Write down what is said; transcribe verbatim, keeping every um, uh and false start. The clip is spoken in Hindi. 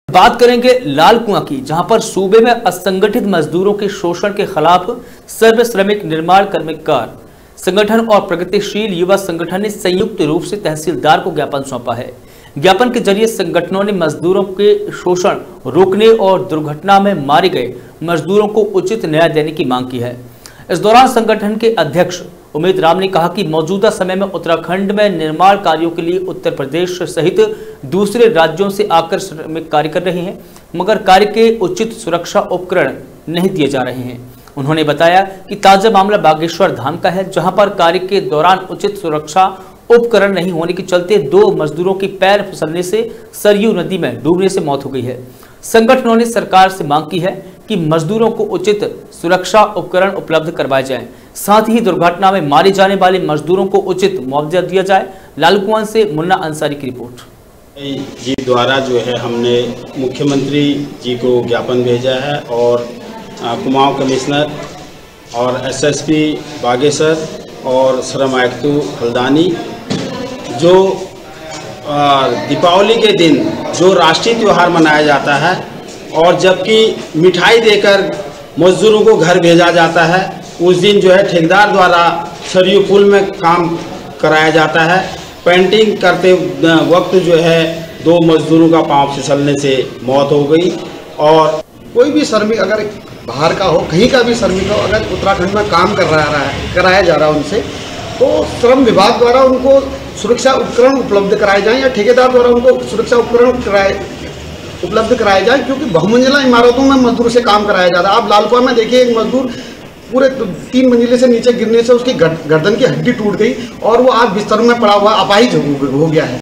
बात करेंगे लाल कुआं की, जहां पर सूबे में असंगठित मजदूरों के शोषण के खिलाफ सर्व श्रमिक निर्माण कर्मकार संगठन और प्रगतिशील युवा संगठन ने संयुक्त रूप से तहसीलदार को ज्ञापन सौंपा है। ज्ञापन के जरिए संगठनों ने मजदूरों के शोषण रोकने और दुर्घटना में मारे गए मजदूरों को उचित न्याय देने की मांग की है। इस दौरान संगठन के अध्यक्ष उमेद राम ने कहा कि मौजूदा समय में उत्तराखंड में निर्माण कार्यों के लिए उत्तर प्रदेश सहित दूसरे राज्यों से आकर श्रमिक कार्य कर रहे हैं, मगर कार्य के उचित सुरक्षा उपकरण नहीं दिए जा रहे हैं। उन्होंने बताया कि ताजा मामला बागेश्वर धाम का है, जहां पर कार्य के दौरान उचित सुरक्षा उपकरण नहीं होने के चलते दो मजदूरों की पैर फिसलने से सरयू नदी में डूबने से मौत हो गई है। संगठनों ने सरकार से मांग की है कि मजदूरों को उचित सुरक्षा उपकरण उपलब्ध करवाए जाएं, साथ ही दुर्घटना में मारे जाने वाले मजदूरों को उचित मुआवजा दिया जाए। लालकुआं से मुन्ना अंसारी की रिपोर्ट। जी द्वारा जो है हमने मुख्यमंत्री जी को ज्ञापन भेजा है और कुमाऊं कमिश्नर और एसएसपी बागेश्वर और श्रम आयुक्त हल्दानी, जो दीपावली के दिन जो राष्ट्रीय त्यौहार मनाया जाता है और जबकि मिठाई देकर मजदूरों को घर भेजा जाता है, उस दिन जो है ठेकेदार द्वारा सरयू पुल में काम कराया जाता है। पेंटिंग करते वक्त जो है दो मजदूरों का पांव फिसलने से मौत हो गई। और कोई भी श्रमिक अगर बाहर का हो, कहीं का भी श्रमिक हो, अगर उत्तराखंड में काम कर रहा है कराया जा रहा है उनसे, तो श्रम विभाग द्वारा उनको सुरक्षा उपकरण उपलब्ध कराए जाएं या ठेकेदार द्वारा उनको सुरक्षा उपकरण कराए उपलब्ध कराए जाए, क्योंकि बहुमंजिला इमारतों में मजदूर से काम कराया जा रहा है। आप लालकुआं में देखिए, एक मजदूर पूरे तीन मंजिले से नीचे गिरने से उसकी गर्दन की हड्डी टूट गई और वो आज बिस्तर में पड़ा हुआ अपाहिज हो गया है।